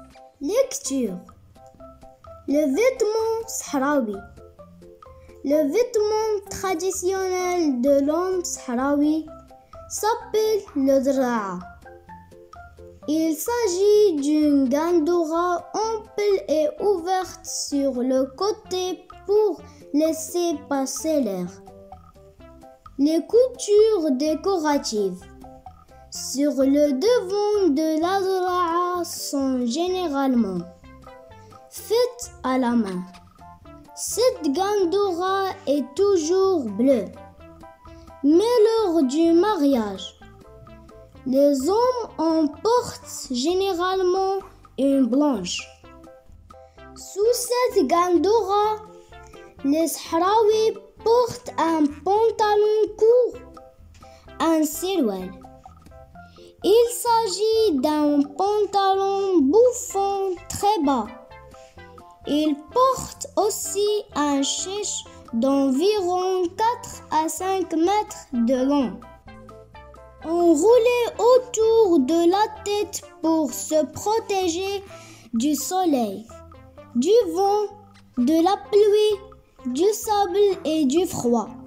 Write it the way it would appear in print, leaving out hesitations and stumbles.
Lecture. Le vêtement sahraoui. Le vêtement traditionnel de l'homme sahraoui s'appelle le dra'a. Il s'agit d'une gandoura ample et ouverte sur le côté pour laisser passer l'air. Les coutures décoratives sur le devant de la dra'a sont généralement faites à la main. Cette gandoura est toujours bleue, mais lors du mariage, les hommes en portent généralement une blanche. Sous cette gandoura, les Sahraouis portent un pantalon court, un sirwal. Il s'agit d'un pantalon bouffant très bas. Ils portent aussi un chiche d'environ 4 à 5 mètres de long, enroulé autour de la tête pour se protéger du soleil, du vent, de la pluie, du sable et du froid.